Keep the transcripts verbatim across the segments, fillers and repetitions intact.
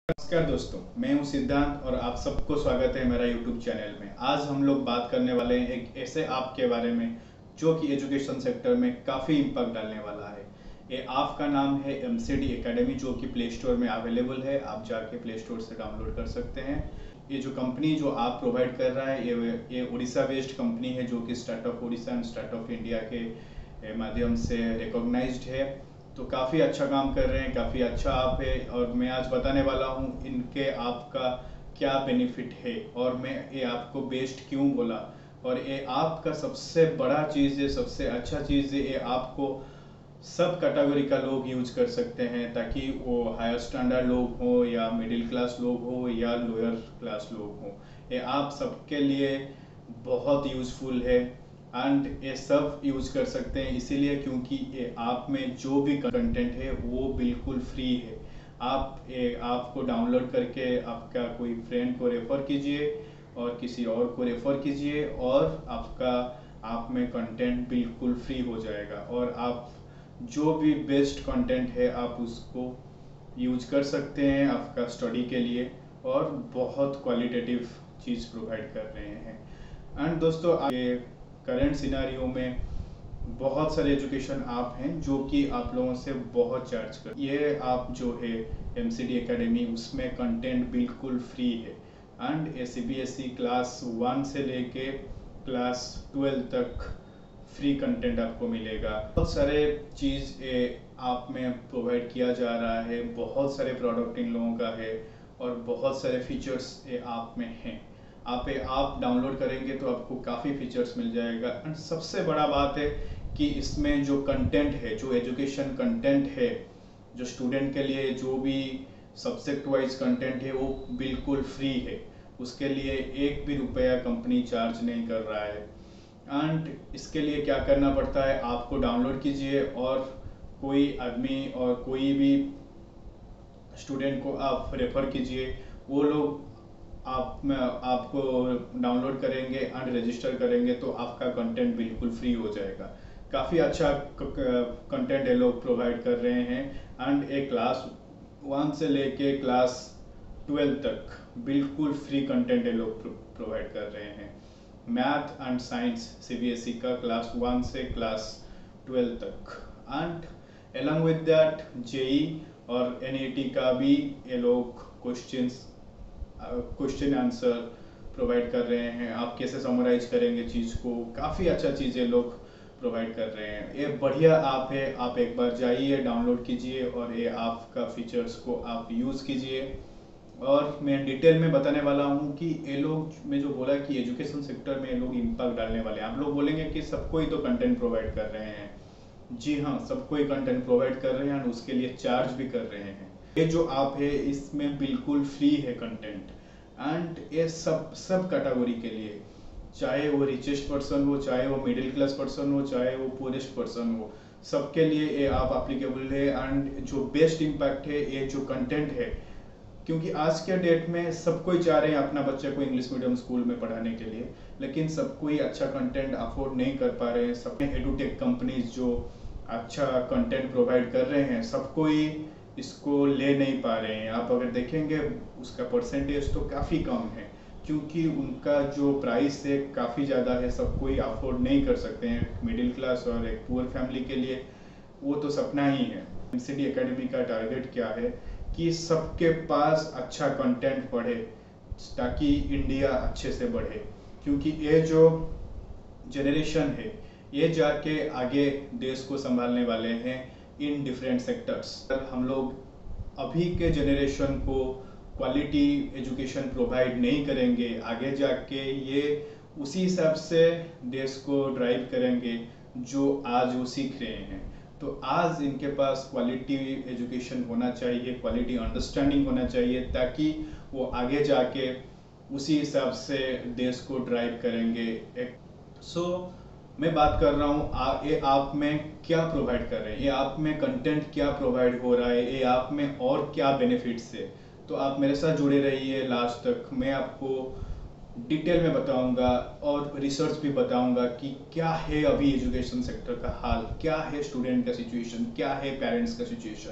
नमस्कार दोस्तों, मैं हूं सिद्धांत और आप सबको स्वागत है मेरा यूट्यूब चैनल में। आज हम लोग बात करने वाले हैं एक ऐसे ऐप के बारे में जो कि एजुकेशन सेक्टर में काफ़ी इम्पैक्ट डालने वाला है। ये ऐप का नाम है एमसीडी एकेडमी, जो कि प्ले स्टोर में अवेलेबल है। आप जाके प्ले स्टोर से डाउनलोड कर सकते हैं। ये जो कंपनी जो ऐप प्रोवाइड कर रहा है ये ये उड़ीसा बेस्ड कंपनी है, जो कि startup Orissa and startup India के माध्यम से रिकॉग्नाइज्ड है। तो काफ़ी अच्छा काम कर रहे हैं, काफ़ी अच्छा ऐप है और मैं आज बताने वाला हूँ इनके ऐप का क्या बेनिफिट है और मैं ये ऐप को बेस्ट क्यों बोला। और ये ऐप का सबसे बड़ा चीज़ है, सबसे अच्छा चीज़ है, ये ऐप को सब कैटेगरी का लोग यूज कर सकते हैं, ताकि वो हायर स्टैंडर्ड लोग हो या मिडिल क्लास लोग हो या लोअर क्लास लोग हो। ये ऐप सबके लिए बहुत यूज़फुल है एंड ये सब यूज कर सकते हैं, इसीलिए क्योंकि ये ऐप में जो भी कंटेंट है वो बिल्कुल फ्री है। आप ये ऐप को डाउनलोड करके आपका कोई फ्रेंड को रेफर कीजिए और किसी और को रेफर कीजिए और आपका ऐप में कंटेंट बिल्कुल फ्री हो जाएगा और आप जो भी बेस्ट कंटेंट है आप उसको यूज कर सकते हैं आपका स्टडी के लिए और बहुत क्वालिटेटिव चीज़ प्रोवाइड कर रहे हैं। एंड दोस्तों, करंट सिनारियो में बहुत सारे एजुकेशन ऐप हैं जो कि आप लोगों से बहुत चार्ज कर। ये ऐप जो है एमसीडी एकेडमी, उसमें कंटेंट बिल्कुल फ्री है एंड ये सीबीएसई क्लास वन से लेके क्लास ट्वेल्व तक फ्री कंटेंट आपको मिलेगा। बहुत सारे चीज़ ये ऐप में प्रोवाइड किया जा रहा है, बहुत सारे प्रोडक्ट इन लोगों का है और बहुत सारे फीचर्स ये ऐप में हैं। आप ये ऐप डाउनलोड करेंगे तो आपको काफ़ी फीचर्स मिल जाएगा एंड सबसे बड़ा बात है कि इसमें जो कंटेंट है, जो एजुकेशन कंटेंट है, जो स्टूडेंट के लिए जो भी सब्जेक्ट वाइज कंटेंट है वो बिल्कुल फ्री है। उसके लिए एक भी रुपया कंपनी चार्ज नहीं कर रहा है। एंड इसके लिए क्या करना पड़ता है, आपको डाउनलोड कीजिए और कोई आदमी और कोई भी स्टूडेंट को आप रेफर कीजिए। वो लोग आप में आपको डाउनलोड करेंगे एंड रजिस्टर करेंगे तो आपका कंटेंट बिल्कुल फ्री हो जाएगा। काफ़ी अच्छा कंटेंट ये लोग प्रोवाइड कर रहे हैं एंड एक क्लास वन से लेके क्लास ट्वेल्व तक बिल्कुल फ्री कंटेंट ये लोग प्रोवाइड कर रहे हैं। मैथ एंड साइंस सीबीएसई का क्लास वन से क्लास ट्वेल्व तक and along with that JEE और एनईटी का भी ये लोग क्वेश्चंस क्वेश्चन आंसर प्रोवाइड कर रहे हैं। आप कैसे समराइज करेंगे चीज़ को, काफ़ी अच्छा चीज़ें लोग प्रोवाइड कर रहे हैं। ये बढ़िया ऐप है, आप एक बार जाइए, डाउनलोड कीजिए और ये ऐप का फीचर्स को आप यूज़ कीजिए। और मैं डिटेल में बताने वाला हूँ कि ये लोग, मैं जो बोला कि एजुकेशन सेक्टर में ये लोग इम्पैक्ट डालने वाले हैं। आप लोग बोलेंगे कि सबको ही तो कंटेंट प्रोवाइड कर रहे हैं। जी हाँ, सबको ही कंटेंट प्रोवाइड कर रहे हैं और उसके लिए चार्ज भी कर रहे हैं। ये जो ऐप है इसमें बिल्कुल फ्री है कंटेंट एंड ये सब सब कैटेगरी के लिए, चाहे वो रिचेस्ट पर्सन हो, चाहे वो मिडिल क्लास पर्सन हो, चाहे वो पुअरेस्ट पर्सन हो, सबके लिए ये ऐप एप्लीकेबल है। एंड जो बेस्ट इम्पैक्ट है ये जो कंटेंट है, क्योंकि आज के डेट में सब कोई चाह रहे हैं अपना बच्चे को इंग्लिश मीडियम स्कूल में पढ़ाने के लिए, लेकिन सब कोई अच्छा कंटेंट अफोर्ड नहीं कर पा रहे हैं। सब एडुटेक कंपनीज जो अच्छा कंटेंट प्रोवाइड कर रहे हैं, सब कोई इसको ले नहीं पा रहे हैं। आप अगर देखेंगे उसका परसेंटेज तो काफ़ी कम है, क्योंकि उनका जो प्राइस है काफ़ी ज़्यादा है, सब कोई अफोर्ड नहीं कर सकते हैं। मिडिल क्लास और एक पुअर फैमिली के लिए वो तो सपना ही है। एमसीडी एकेडमी का टारगेट क्या है कि सबके पास अच्छा कंटेंट पढ़े ताकि इंडिया अच्छे से बढ़े, क्योंकि ये जो जनरेशन है ये जाके आगे देश को संभालने वाले हैं इन डिफरेंट सेक्टर्स। हम लोग अभी के जनरेशन को क्वालिटी एजुकेशन प्रोवाइड नहीं करेंगे, आगे जाके ये उसी हिसाब से देश को ड्राइव करेंगे जो आज वो सीख रहे हैं। तो आज इनके पास क्वालिटी एजुकेशन होना चाहिए, क्वालिटी अंडरस्टैंडिंग होना चाहिए, ताकि वो आगे जाके उसी हिसाब से देश को ड्राइव करेंगे। सो so, मैं बात कर रहा हूँ ये ऐप में क्या प्रोवाइड कर रहे हैं, ये ऐप में कंटेंट क्या प्रोवाइड हो रहा है, ये ऐप में और क्या बेनिफिट्स है। तो आप मेरे साथ जुड़े रहिए लास्ट तक, मैं आपको डिटेल में बताऊंगा और रिसर्च भी बताऊंगा कि क्या है अभी एजुकेशन सेक्टर का हाल, क्या है स्टूडेंट का सिचुएशन, क्या है पेरेंट्स का सिचुएशन।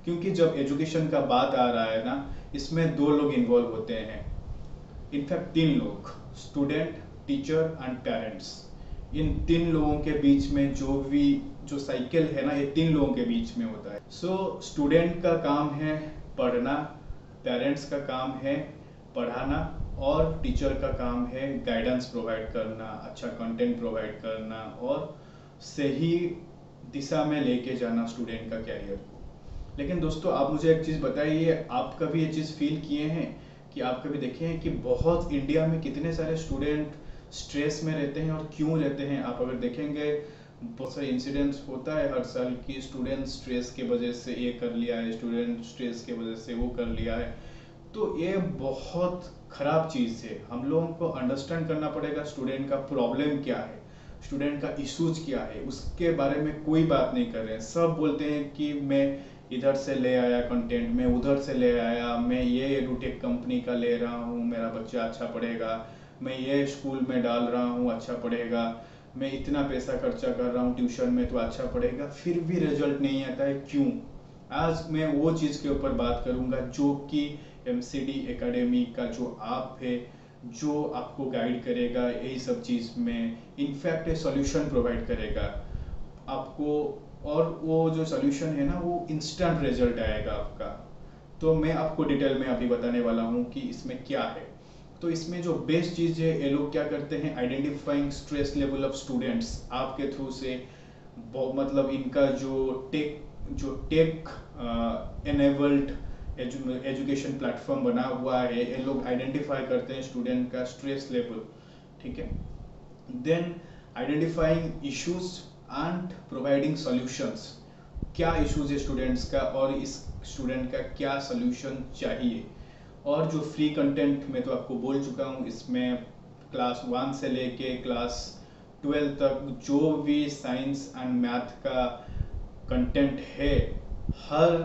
क्योंकि जब एजुकेशन का बात आ रहा है ना, इसमें दो लोग इन्वॉल्व होते हैं, इनफैक्ट तीन लोग, स्टूडेंट, टीचर एंड पेरेंट्स। इन तीन लोगों के बीच में जो भी जो साइकिल है ना, ये तीन लोगों के बीच में होता है। सो स्टूडेंट का काम है पढ़ना, पेरेंट्स का काम है पढ़ाना, और टीचर का काम है गाइडेंस प्रोवाइड करना, अच्छा कंटेंट प्रोवाइड करना और सही दिशा में लेके जाना स्टूडेंट का कैरियर को। लेकिन दोस्तों, आप मुझे एक चीज़ बताइए, आप कभी ये चीज़ फील किए हैं कि आप कभी देखे हैं कि बहुत इंडिया में कितने सारे स्टूडेंट स्ट्रेस में रहते हैं, और क्यों रहते हैं? आप अगर देखेंगे बहुत सारे इंसिडेंट्स होता है हर साल की, स्टूडेंट स्ट्रेस के वजह से ये कर लिया है, स्टूडेंट स्ट्रेस के वजह से वो कर लिया है। तो ये बहुत खराब चीज़ है। हम लोगों को अंडरस्टैंड करना पड़ेगा स्टूडेंट का प्रॉब्लम क्या है, स्टूडेंट का इश्यूज क्या है। उसके बारे में कोई बात नहीं कर रहे हैं। सब बोलते हैं कि मैं इधर से ले आया कंटेंट, मैं उधर से ले आया, मैं ये एडुटेक कंपनी का ले रहा हूँ, मेरा बच्चा अच्छा पढ़ेगा, मैं ये स्कूल में डाल रहा हूँ अच्छा पढ़ेगा, मैं इतना पैसा खर्चा कर रहा हूँ ट्यूशन में तो अच्छा पढ़ेगा, फिर भी रिजल्ट नहीं आता है, क्यों? आज मैं वो चीज़ के ऊपर बात करूँगा जो कि एमसीडी एकेडमी का जो आप है, जो आपको गाइड करेगा यही सब चीज़ में, इनफैक्ट ये सॉल्यूशन प्रोवाइड करेगा आपको, और वो जो सॉल्यूशन है ना, वो इंस्टेंट रिजल्ट आएगा आपका। तो मैं आपको डिटेल में अभी बताने वाला हूँ कि इसमें क्या है। तो इसमें जो बेस्ट चीज़ है, ये लोग क्या करते हैं, identifying stress level of students आपके थ्रू से, मतलब इनका जो टेक जो टेक एनेबल्ड एजुकेशन प्लेटफॉर्म बना हुआ है, ये लोग आइडेंटिफाई करते हैं स्टूडेंट का स्ट्रेस लेवल, ठीक है। Then identifying issues and providing solutions, क्या इश्यूज है स्टूडेंट्स का और इस स्टूडेंट का क्या सॉल्यूशन चाहिए। और जो फ्री कंटेंट मैं तो आपको बोल चुका हूँ, इसमें क्लास वन से लेके क्लास ट्वेल्व तक जो भी साइंस एंड मैथ का कंटेंट है, हर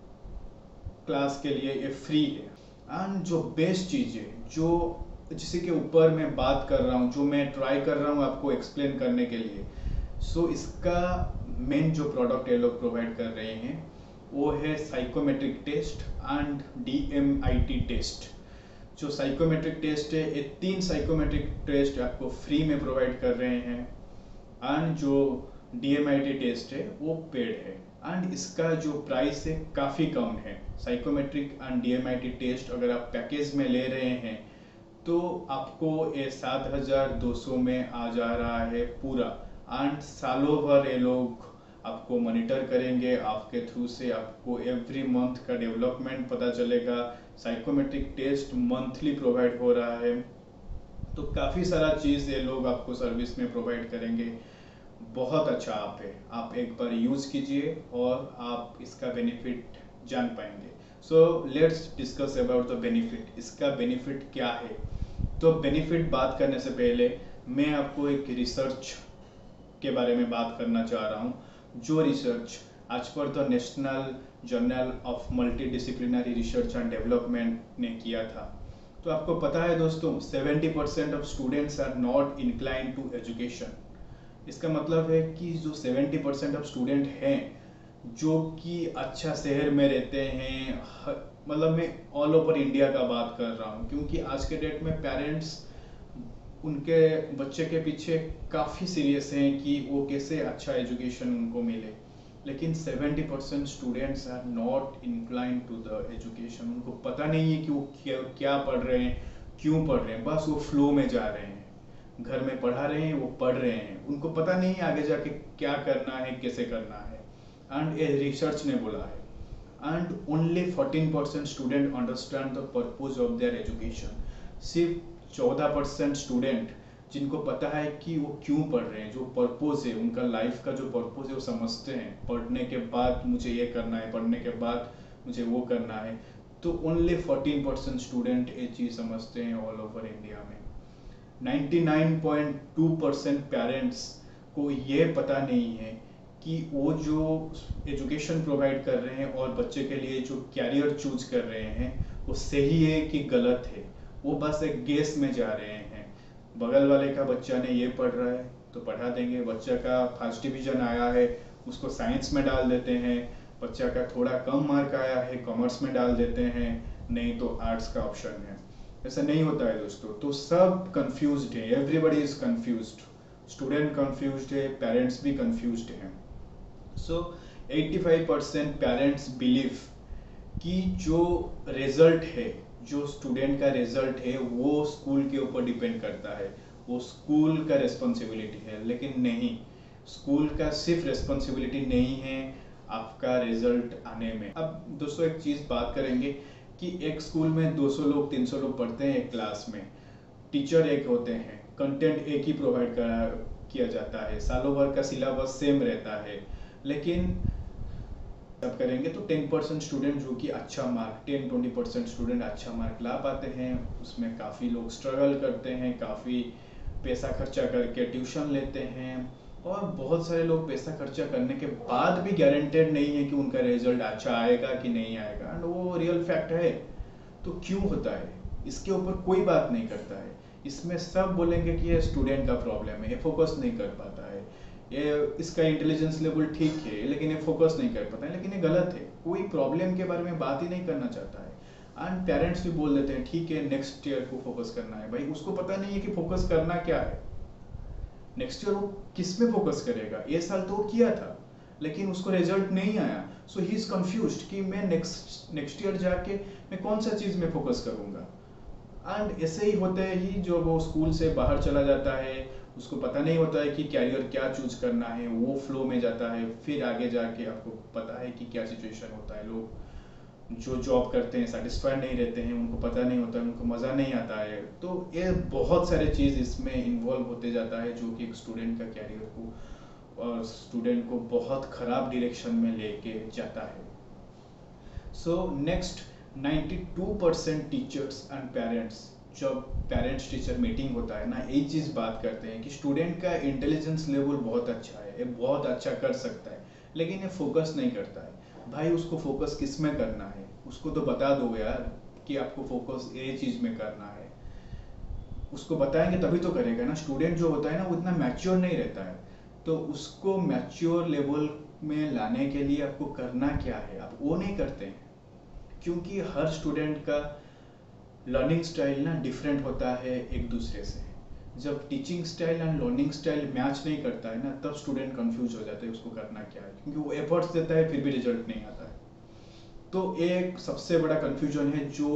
क्लास के लिए ये फ्री है। एंड जो बेस्ट चीज़ है, जो जिसके के ऊपर मैं बात कर रहा हूँ, जो मैं ट्राई कर रहा हूँ आपको एक्सप्लेन करने के लिए, सो so, इसका मेन जो प्रोडक्ट ये लोग प्रोवाइड कर रहे हैं वो है psychometric test and DMIT test. जो साइकोमेट्रिक टेस्ट है, ये तीन साइकोमेट्रिक टेस्ट आपको फ्री में प्रोवाइड कर रहे हैं, एंड जो डीएमआईटी टेस्ट है वो पेड है, एंड इसका जो प्राइस है काफ़ी कम है। साइकोमेट्रिक एंड डीएमआईटी टेस्ट अगर आप पैकेज में ले रहे हैं तो आपको ये सात हज़ार दो सौ में आ जा रहा है पूरा, एंड सालों भर ये लोग आपको मॉनिटर करेंगे, आपके थ्रू से आपको एवरी मंथ का डेवलपमेंट पता चलेगा। साइकोमेट्रिक टेस्ट मंथली प्रोवाइड हो रहा है, तो काफ़ी सारा चीज़ ये लोग आपको सर्विस में प्रोवाइड करेंगे। बहुत अच्छा ऐप है, आप एक बार यूज़ कीजिए और आप इसका बेनिफिट जान पाएंगे। So let's discuss about the benefit. इसका बेनिफिट क्या है? तो बेनिफिट बात करने से पहले मैं आपको एक रिसर्च के बारे में बात करना चाह रहा हूँ, जो रिसर्च आज पर the national journal of multidisciplinary research and development ने किया था। तो आपको पता है दोस्तों, seventy percent of students are not incline to education. इसका मतलब है कि जो सेवेंटी परसेंट ऑफ स्टूडेंट हैं जो कि अच्छा शहर में रहते हैं, मतलब मैं ऑल ओवर इंडिया का बात कर रहा हूँ, क्योंकि आज के डेट में पेरेंट्स उनके बच्चे के पीछे काफ़ी सीरियस हैं कि वो कैसे अच्छा एजुकेशन उनको मिले, लेकिन seventy percent students are not incline to the education. उनको पता नहीं है कि वो क्या क्या पढ़ रहे हैं, क्यों पढ़ रहे हैं, बस वो फ्लो में जा रहे हैं, घर में पढ़ा रहे हैं, वो पढ़ रहे हैं, उनको पता नहीं है आगे जाके क्या करना है, कैसे करना है। एंड ए रिसर्च ने बोला है, and only fourteen percent student understand the purpose of their education. सिर्फ चौदह परसेंट स्टूडेंट जिनको पता है कि वो क्यों पढ़ रहे हैं, जो पर्पज है उनका लाइफ का, जो पर्पज है वो समझते हैं। पढ़ने के बाद मुझे ये करना है, पढ़ने के बाद मुझे वो करना है। तो ओनली फोर्टीन परसेंट स्टूडेंट ये चीज़ समझते हैं ऑल ओवर इंडिया में। Ninety nine point two percent parents को ये पता नहीं है कि वो जो एजुकेशन प्रोवाइड कर रहे हैं और बच्चे के लिए जो कैरियर चूज कर रहे हैं वो सही है कि गलत है। वो बस एक गेस में जा रहे हैं। बगल वाले का बच्चा ने ये पढ़ रहा है तो पढ़ा देंगे, बच्चा का फर्स्ट डिवीजन आया है उसको साइंस में डाल देते हैं, बच्चा का थोड़ा कम मार्क आया है, कॉमर्स में डाल देते हैं, नहीं तो आर्ट्स का ऑप्शन है। ऐसा नहीं होता है दोस्तों। तो सब कंफ्यूज्ड है, everybody is confused, student confused है, पेरेंट्स भी कंफ्यूज्ड हैं। So eighty five percent parents believe कि जो रिजल्ट है, जो स्टूडेंट का रिजल्ट है, वो स्कूल के ऊपर डिपेंड करता है, वो स्कूल का रिस्पॉन्सिबिलिटी है। लेकिन नहीं, स्कूल का सिर्फ रिस्पॉन्सिबिलिटी नहीं है आपका रिजल्ट आने में। अब दोस्तों एक चीज बात करेंगे कि एक स्कूल में दो सौ लोग तीन सौ लोग पढ़ते हैं एक क्लास में, टीचर एक होते हैं, कंटेंट एक ही प्रोवाइड किया जाता है, सालों भर का सिलेबस सेम रहता है। लेकिन अब करेंगे तो टेन परसेंट स्टूडेंट जो कि अच्छा mark, ten twenty percent student अच्छा मार्क ला पाते हैं, उसमें काफ़ी लोग स्ट्रगल करते हैं, काफ़ी पैसा खर्चा करके ट्यूशन लेते हैं, और बहुत सारे लोग पैसा खर्चा करने के बाद भी गारंटेड नहीं है कि उनका रिजल्ट अच्छा आएगा कि नहीं आएगा, एंड वो रियल फैक्ट है। तो क्यों होता है, इसके ऊपर कोई बात नहीं करता है। इसमें सब बोलेंगे कि ये स्टूडेंट का प्रॉब्लम है, ये फोकस नहीं कर पाता है, ये इसका इंटेलिजेंस लेवल ठीक है लेकिन ये फोकस नहीं कर पाता है। लेकिन ये गलत है, कोई प्रॉब्लम के बारे में बात ही नहीं करना चाहता है। एंड पेरेंट्स भी बोल देते हैं ठीक है नेक्स्ट ईयर को फोकस करना है। भाई उसको पता नहीं है कि फोकस करना क्या है, नेक्स्ट ईयर वो किस में फोकस करेगा। ये साल तो वो किया था लेकिन उसको रिजल्ट नहीं आया, सो ही इज कंफ्यूज्ड कि मैं नेक्स्ट नेक्स्ट ईयर जाके मैं कौन सा चीज में फोकस करूंगा। एंड ऐसे ही होते ही जो वो स्कूल से बाहर चला जाता है, उसको पता नहीं होता है कि कैरियर क्या चूज करना है, वो फ्लो में जाता है। फिर आगे जाके आपको पता है कि क्या सिचुएशन होता है, लोग जो जॉब करते हैं सेटिस्फाइड नहीं रहते हैं, उनको पता नहीं होता है, उनको मज़ा नहीं आता है। तो ये बहुत सारे चीज़ इसमें इन्वॉल्व होते जाता है जो कि एक स्टूडेंट का कैरियर को और स्टूडेंट को बहुत ख़राब डायरेक्शन में लेके जाता है। So next ninety two percent teachers and parents, जब पेरेंट्स टीचर मीटिंग होता है ना, एक चीज़ बात करते हैं कि स्टूडेंट का इंटेलिजेंस लेवल बहुत अच्छा है, ये बहुत अच्छा कर सकता है, लेकिन ये फोकस नहीं करता है। भाई उसको फोकस किस में करना है, उसको तो बता दो यार कि आपको फोकस ये चीज़ में करना है। उसको बताएंगे तभी तो करेगा ना। स्टूडेंट जो होता है ना वो इतना मैच्योर नहीं रहता है, तो उसको मैच्योर लेवल में लाने के लिए आपको करना क्या है, आप वो नहीं करते हैं। क्योंकि हर स्टूडेंट का लर्निंग स्टाइल ना डिफरेंट होता है एक दूसरे से। जब teaching style and learning style match नहीं करता है ना, तब स्टूडेंट कंफ्यूज हो जाता है उसको करना क्या है, क्योंकि वो एफर्ट्स देता है फिर भी रिजल्ट नहीं आता है। तो एक सबसे बड़ा कंफ्यूजन है जो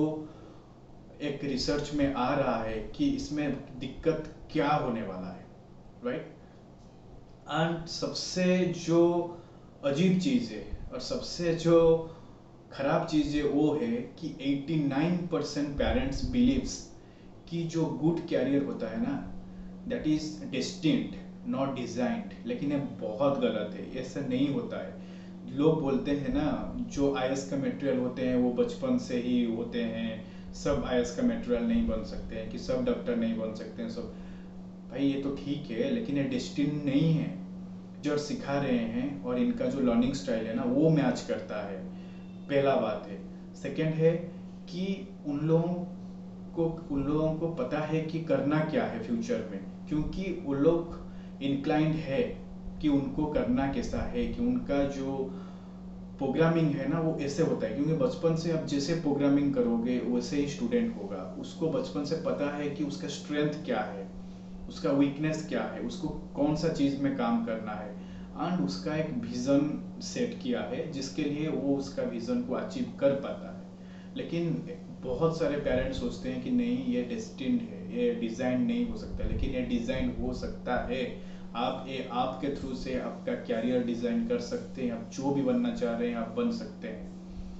एक रिसर्च में आ रहा है कि इसमें दिक्कत क्या होने वाला है, राइट। एंड सबसे जो अजीब चीज़ है और सबसे जो खराब चीज़ है वो है कि eighty nine percent parents believes कि जो गुड कैरियर होता है ना, that is destined not designed. लेकिन ये बहुत गलत है, ऐसा नहीं होता है। लोग बोलते हैं ना जो आई ए एस का मटेरियल होते हैं वो बचपन से ही होते हैं, सब आई ए एस का मटेरियल नहीं बन सकते हैं, कि सब डॉक्टर नहीं बन सकते हैं सब। भाई ये तो ठीक है लेकिन ये डेस्टिन नहीं है। जो सिखा रहे हैं और इनका जो लर्निंग स्टाइल है ना वो मैच करता है, पहला बात है। सेकंड है कि उन लोगों को उन लोगों को पता है कि करना क्या है फ्यूचर में, क्योंकि वो लोग इंक्लाइंड है कि उनको करना कैसा है, कि उनका जो प्रोग्रामिंग है ना वो ऐसे होता है। क्योंकि बचपन से आप जैसे प्रोग्रामिंग करोगे वैसे ही स्टूडेंट होगा। उसको बचपन से पता है कि उसका स्ट्रेंथ क्या है, उसका वीकनेस क्या है, उसको कौन सा चीज़ में काम करना है, एंड उसका एक विजन सेट किया है जिसके लिए वो उसका विजन को अचीव कर पाता है। लेकिन बहुत सारे पेरेंट्स सोचते हैं कि नहीं ये डेस्टिन्ड है, ये डिज़ाइन नहीं हो सकता, लेकिन ये डिज़ाइन हो सकता है। आप ये आपके थ्रू से आपका कैरियर डिज़ाइन कर सकते हैं, आप जो भी बनना चाह रहे हैं आप बन सकते हैं।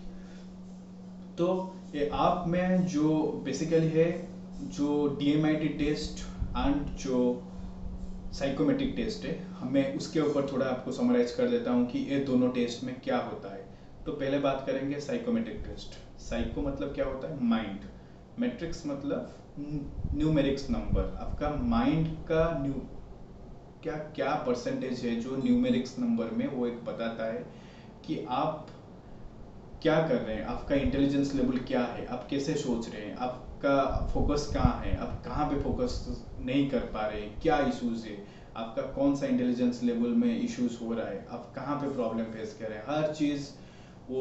तो ये आप में जो बेसिकली है जो D M I T test and जो साइकोमेट्रिक टेस्ट है, हमें उसके ऊपर थोड़ा आपको समराइज कर देता हूँ कि ये दोनों टेस्ट में क्या होता है। तो पहले बात करेंगे साइकोमेट्रिक टेस्ट। साइको मतलब क्या होता है, माइंड। मैट्रिक्स मतलब न्यूमेरिक्स नंबर, आपका माइंड का न्यू क्या क्या परसेंटेज है जो न्यूमेरिक्स नंबर में वो एक बताता है कि आप क्या कर रहे हैं, आपका इंटेलिजेंस लेवल क्या है, आप कैसे सोच रहे हैं, आपका फोकस कहाँ है, आप कहाँ पे फोकस नहीं कर पा रहे हैं, क्या इश्यूज है, आपका कौन सा इंटेलिजेंस लेवल में इश्यूज हो रहा है, आप कहाँ पे प्रॉब्लम फेस कर रहे हैं। हर चीज़ वो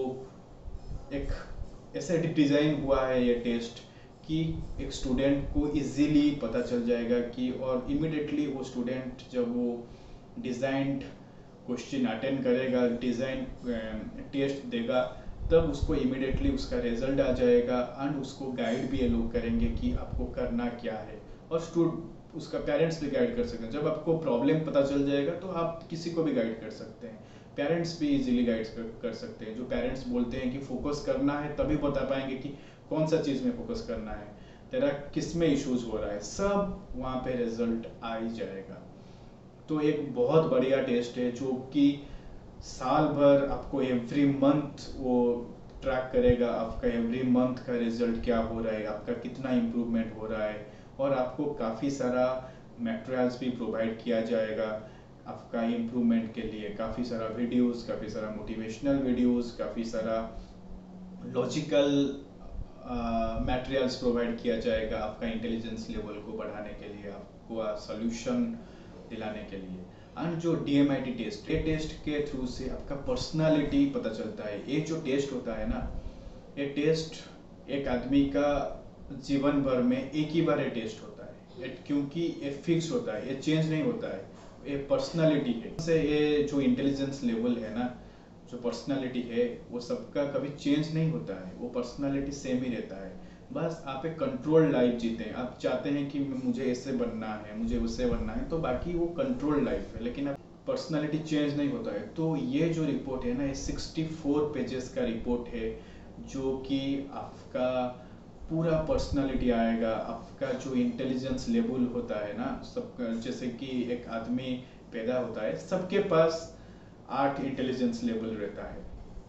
एक ऐसे डिज़ाइन हुआ है ये टेस्ट कि एक स्टूडेंट को इजीली पता चल जाएगा कि, और इमिडिएटली वो स्टूडेंट जब वो डिज़ाइंड क्वेश्चन अटेंड करेगा, डिज़ाइन टेस्ट देगा, तब उसको इमिडिएटली उसका रिजल्ट आ जाएगा एंड उसको गाइड भी ये लोग करेंगे कि आपको करना क्या है, और स्टूड उसका पेरेंट्स भी गाइड कर सकते हैं। जब आपको प्रॉब्लम पता चल जाएगा तो आप किसी को भी गाइड कर सकते हैं, पेरेंट्स भी इजीली गाइड कर, कर सकते हैं। जो पेरेंट्स बोलते हैं कि फोकस करना है, तभी बता पाएंगे कि कौन सा चीज़ में फोकस करना है, तेरा किस में इश्यूज हो रहा है, सब वहाँ पे रिजल्ट आ ही जाएगा। तो एक बहुत बढ़िया टेस्ट है जो कि साल भर आपको एवरी मंथ वो ट्रैक करेगा, आपका एवरी मंथ का रिजल्ट क्या हो रहा है, आपका कितना इम्प्रूवमेंट हो रहा है, और आपको काफ़ी सारा मटेरियल्स भी प्रोवाइड किया जाएगा आपका इम्प्रूवमेंट के लिए। काफ़ी सारा वीडियोस, काफ़ी सारा मोटिवेशनल वीडियोस, काफ़ी सारा लॉजिकल मटेरियल्स प्रोवाइड किया जाएगा आपका इंटेलिजेंस लेवल को बढ़ाने के लिए, आपको सॉल्यूशन दिलाने के लिए। एंड जो D M I T test, ये टेस्ट के थ्रू से आपका पर्सनालिटी पता चलता है। ये जो टेस्ट होता है ना, ये टेस्ट एक आदमी का जीवन भर में एक ही बार ये टेस्ट होता है, क्योंकि ये फिक्स होता है, ये चेंज नहीं होता है, ये पर्सनालिटी है। से ये जो इंटेलिजेंस लेवल है ना, जो पर्सनालिटी है, वो सबका कभी चेंज नहीं होता है, वो पर्सनालिटी सेम ही रहता है। बस आप एक कंट्रोल लाइफ जीते हैं, आप चाहते हैं कि मुझे ऐसे बनना है, मुझे उससे बनना है, तो बाकी वो कंट्रोल लाइफ है, लेकिन आप पर्सनालिटी चेंज नहीं होता है। तो ये जो रिपोर्ट है ना, ये सिक्सटी फोर पेजेस का रिपोर्ट है, जो कि आपका पूरा पर्सनालिटी आएगा, आपका जो इंटेलिजेंस लेवल होता है ना, सब जैसे कि एक आदमी पैदा होता है, सबके पास आठ इंटेलिजेंस लेवल रहता है,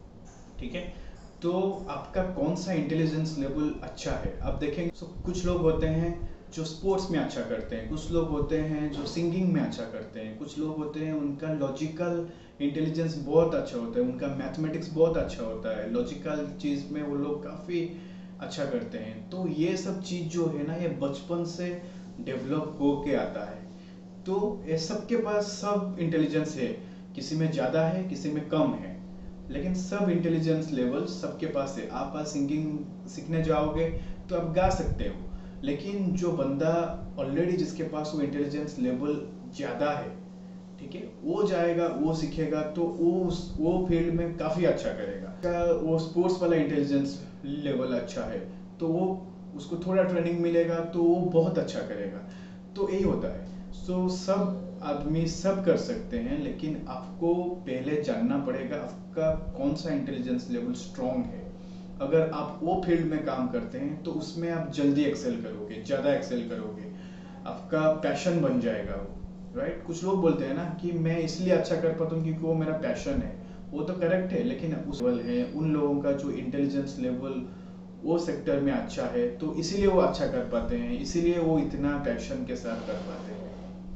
ठीक है। तो आपका कौन सा इंटेलिजेंस लेवल अच्छा है, आप देखेंगे। so, कुछ लोग होते हैं जो स्पोर्ट्स में अच्छा करते हैं, कुछ लोग होते हैं जो सिंगिंग में अच्छा करते हैं, कुछ लोग होते हैं उनका लॉजिकल इंटेलिजेंस बहुत अच्छा होता है, उनका मैथमेटिक्स बहुत अच्छा होता है, लॉजिकल चीज़ में वो लोग काफ़ी अच्छा करते हैं। तो ये सब चीज़ जो है ना, ये बचपन से डेवलप हो के आता है। तो ये सबके पास सब इंटेलिजेंस है, किसी में ज़्यादा है, किसी में कम है, लेकिन सब इंटेलिजेंस लेवल सबके पास है। आप आज सिंगिंग सीखने जाओगे तो आप गा सकते हो, लेकिन जो बंदा ऑलरेडी जिसके पास वो इंटेलिजेंस लेवल ज़्यादा है, ठीक है, वो जाएगा, वो सीखेगा, तो वो उस वो फील्ड में काफ़ी अच्छा करेगा। वो स्पोर्ट्स वाला इंटेलिजेंस लेवल अच्छा है, तो वो उसको थोड़ा ट्रेनिंग मिलेगा तो वो बहुत अच्छा करेगा। तो यही होता है। सो सब आदमी सब कर सकते हैं, लेकिन आपको पहले जानना पड़ेगा आपका कौन सा इंटेलिजेंस लेवल स्ट्रॉन्ग है। अगर आप वो फील्ड में काम करते हैं तो उसमें आप जल्दी एक्सेल करोगे, ज़्यादा एक्सेल करोगे, आपका पैशन बन जाएगा वो, राइट। कुछ लोग बोलते हैं ना कि मैं इसलिए अच्छा कर पाता हूँ क्योंकि वो मेरा पैशन है, वो तो करेक्ट है, लेकिन उस लेवल है उन लोगों का जो इंटेलिजेंस लेवल वो सेक्टर में अच्छा है, तो इसीलिए वो अच्छा कर पाते हैं, इसीलिए वो इतना पैशन के साथ कर पाते हैं।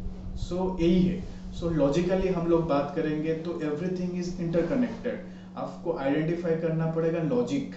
सो so, यही है। सो so, लॉजिकली हम लोग बात करेंगे तो एवरीथिंग इज इंटरकनेक्टेड। आपको आइडेंटिफाई करना पड़ेगा लॉजिक।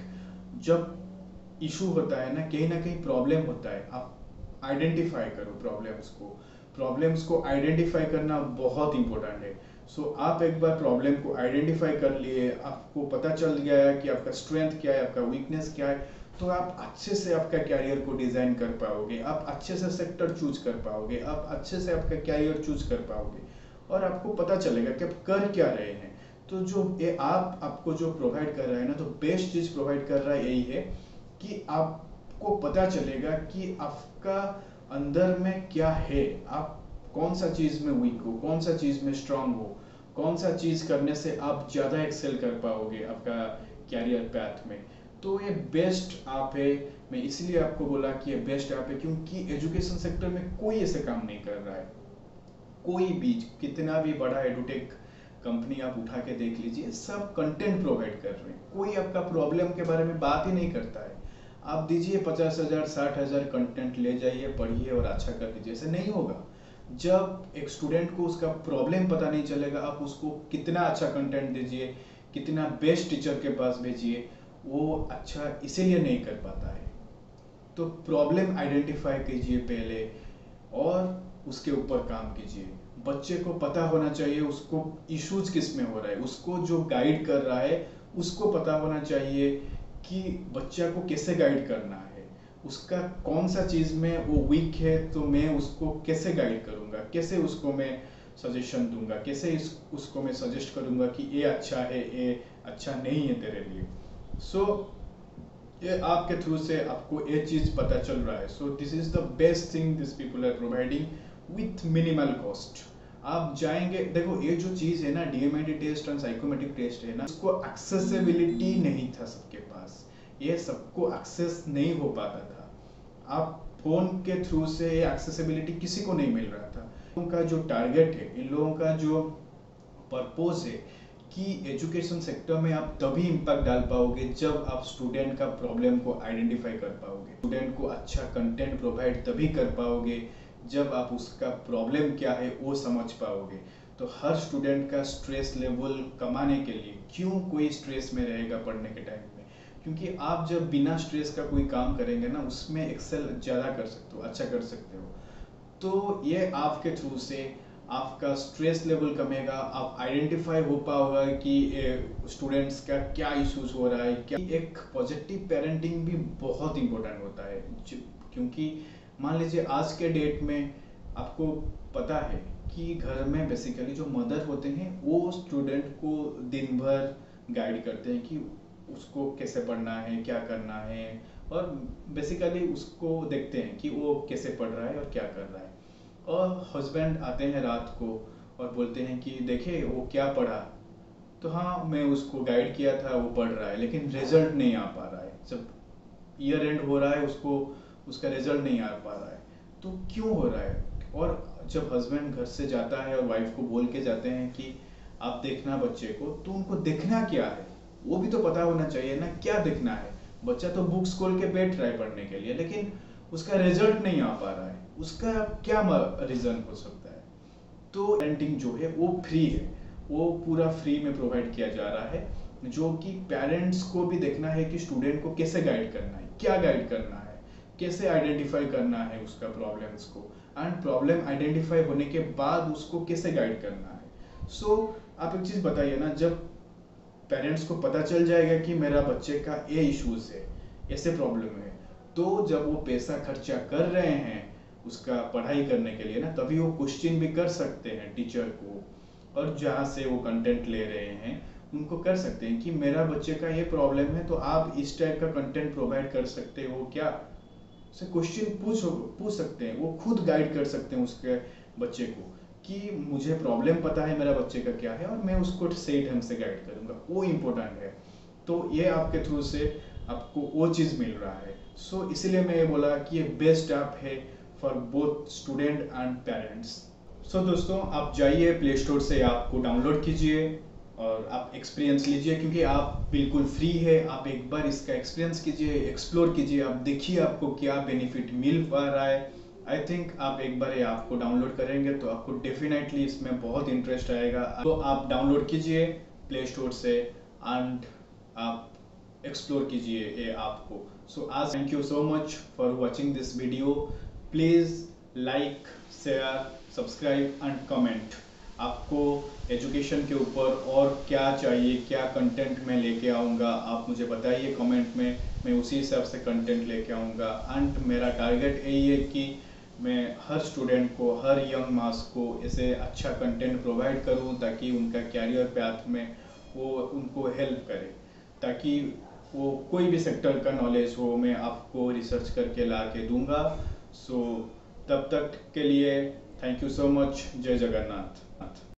जब इशू होता है ना, कहीं ना कहीं प्रॉब्लम होता है, आप आइडेंटिफाई करो प्रॉब्लम्स को। प्रॉब्लम्स को आइडेंटिफाई करना बहुत इंपॉर्टेंट है। सो so, आप एक बार प्रॉब्लम को आइडेंटिफाई कर लिए, आपको पता चल गया है कि आपका स्ट्रेंथ क्या है, आपका वीकनेस क्या है, तो आप अच्छे से आपका कैरियर को डिजाइन कर पाओगे, आप अच्छे से सेक्टर चूज कर पाओगे, आप अच्छे से आपका कैरियर चूज कर पाओगे, और आपको पता चलेगा कि आप कर क्या रहे हैं। तो जो ये आप आपको जो प्रोवाइड कर रहा है ना, तो बेस्ट चीज प्रोवाइड कर रहा है यही है कि आपको पता चलेगा कि आपका अंदर में क्या है, आप कौन सा चीज में वीक हो, कौन सा चीज में स्ट्रांग हो, कौन सा चीज करने से आप ज्यादा एक्सेल कर पाओगे आपका कैरियर पैथ में। तो ये बेस्ट आप है। मैं इसलिए आपको बोला कि ये बेस्ट आप है क्योंकि एजुकेशन सेक्टर में कोई ऐसे काम नहीं कर रहा है। कोई भी, कितना भी बड़ा एडुटेक कंपनी आप उठा के देख लीजिए, सब कंटेंट प्रोवाइड कर रहे हैं, कोई आपका प्रॉब्लम के बारे में बात ही नहीं करता है। आप दीजिए पचास हजार साठ हजार कंटेंट ले जाइए, पढ़िए और अच्छा कर दीजिए, ऐसे नहीं होगा। जब एक स्टूडेंट को उसका प्रॉब्लम पता नहीं चलेगा, आप उसको कितना अच्छा कंटेंट दीजिए, कितना बेस्ट टीचर के पास भेजिए, वो अच्छा इसीलिए नहीं कर पाता है। तो प्रॉब्लम आइडेंटिफाई कीजिए पहले और उसके ऊपर काम कीजिए। बच्चे को पता होना चाहिए उसको इश्यूज किस में हो रहा है, उसको जो गाइड कर रहा है उसको पता होना चाहिए कि बच्चा को कैसे गाइड करना है, उसका कौन सा चीज़ में वो वीक है तो मैं उसको कैसे गाइड करूँगा, कैसे उसको मैं सजेशन दूंगा, कैसे इस उसको मैं सजेस्ट करूँगा कि ये अच्छा है, ये अच्छा नहीं है तेरे लिए। सो so, ये आपके थ्रू से आपको ये चीज़ पता चल रहा है। So this is the best thing this people are providing with minimal cost. आप जाएंगे, देखो ये जो चीज़ है ना, डीएमआईटी टेस्ट और साइकोमेट्रिक टेस्ट है ना, उसको एक्सेसिबिलिटी नहीं था सबके पास, ये सबको एक्सेस नहीं हो पाता था। आप फोन के थ्रू से एक्सेसिबिलिटी किसी को नहीं मिल रहा था। उनका जो टारगेट है, इन लोगों का जो पर्पस है कि एजुकेशन सेक्टर में आप तभी इम्पैक्ट डाल पाओगे जब आप स्टूडेंट का प्रॉब्लम को आइडेंटिफाई कर पाओगे, स्टूडेंट को अच्छा कंटेंट प्रोवाइड तभी कर पाओगे जब आप उसका प्रॉब्लम क्या है वो समझ पाओगे। तो हर स्टूडेंट का स्ट्रेस लेवल कमाने के लिए, क्यों कोई स्ट्रेस में रहेगा पढ़ने के टाइम में, क्योंकि आप जब बिना स्ट्रेस का कोई काम करेंगे ना, उसमें एक्सेल ज़्यादा कर सकते हो, अच्छा कर सकते हो। तो ये आपके थ्रू से आपका स्ट्रेस लेवल कमेगा, आप आइडेंटिफाई हो पाओगा कि स्टूडेंट्स का क्या इश्यूज हो रहा है, क्या। एक पॉजिटिव पेरेंटिंग भी बहुत इंपॉर्टेंट होता है, क्योंकि मान लीजिए आज के डेट में आपको पता है कि घर में बेसिकली जो मदर होते हैं वो स्टूडेंट को दिन भर गाइड करते हैं कि उसको कैसे पढ़ना है, क्या करना है, और बेसिकली उसको देखते हैं कि वो कैसे पढ़ रहा है और क्या कर रहा है। और हस्बैंड आते हैं रात को और बोलते हैं कि देखे वो क्या पढ़ा, तो हाँ मैं उसको गाइड किया था, वो पढ़ रहा है, लेकिन रिजल्ट नहीं आ पा रहा है। जब ईयर एंड हो रहा है उसको उसका रिजल्ट नहीं आ पा रहा है, तो क्यों हो रहा है। और जब हस्बैंड घर से जाता है और वाइफ को बोल के जाते हैं कि आप देखना बच्चे को, तो उनको देखना क्या है वो भी तो पता होना चाहिए ना, क्या देखना है। बच्चा तो बुक्स खोल के बैठ रहा है पढ़ने के लिए, लेकिन उसका रिजल्ट नहीं आ पा रहा है, उसका क्या रीजन हो सकता है। तो पेरेंटिंग जो है वो फ्री है, वो पूरा फ्री में प्रोवाइड किया जा रहा है, जो कि पेरेंट्स को भी देखना है कि स्टूडेंट को कैसे गाइड करना है, क्या गाइड करना है, कैसे आइडेंटिफाई करना है उसका प्रॉब्लम्स को, एंड प्रॉब्लम आइडेंटिफाई होने के बाद उसको कैसे गाइड करना है। सो so, आप एक चीज बताइए ना, जब पेरेंट्स को पता चल जाएगा कि मेरा बच्चे का ये इश्यूज है, ऐसे प्रॉब्लम है, तो जब वो पैसा खर्चा कर रहे हैं उसका पढ़ाई करने के लिए ना, तभी वो क्वेश्चन भी कर सकते हैं टीचर को, और जहाँ से वो कंटेंट ले रहे हैं उनको कर सकते हैं कि मेरा बच्चे का ये प्रॉब्लम है, तो आप इस टाइप का कंटेंट प्रोवाइड कर सकते हो क्या, से क्वेश्चन पूछ पूछ सकते हैं। वो खुद गाइड कर सकते हैं उसके बच्चे को कि मुझे प्रॉब्लम पता है मेरा बच्चे का क्या है और मैं उसको सही ढंग से गाइड करूंगा, वो इम्पोर्टेंट है। तो ये आपके थ्रू से आपको वो चीज़ मिल रहा है। सो so, इसीलिए मैं ये बोला कि ये बेस्ट ऐप है for both student and parents. So दोस्तों, आप जाइए प्ले स्टोर से, आपको डाउनलोड कीजिए और आप एक्सपीरियंस लीजिए, क्योंकि आप बिल्कुल फ्री है। आप एक बार इसका एक्सपीरियंस कीजिए, एक्सप्लोर कीजिए, आप देखिए आपको क्या बेनिफिट मिल पा रहा है। आई थिंक आप एक बार ये आपको डाउनलोड करेंगे तो आपको डेफिनेटली इसमें बहुत इंटरेस्ट आएगा। तो आप डाउनलोड कीजिए प्ले स्टोर से एंड आप एक्सप्लोर कीजिए ये ऐप को। सो आज thank you so much for watching this video. Please like, share, subscribe and comment. आपको एजुकेशन के ऊपर और क्या चाहिए, क्या कंटेंट मैं लेके आऊँगा, आप मुझे बताइए कमेंट में, मैं उसी हिसाब से कंटेंट लेके आऊँगा। एंड मेरा टारगेट यही है कि मैं हर स्टूडेंट को, हर यंग मास को ऐसे अच्छा कंटेंट प्रोवाइड करूँ ताकि उनका कैरियर पाथ में वो उनको हेल्प करे, ताकि वो कोई भी सेक्टर का नॉलेज हो मैं आपको रिसर्च करके ला के दूंगा। सो तब तक के लिए थैंक यू सो मच। जय जगन्नाथ।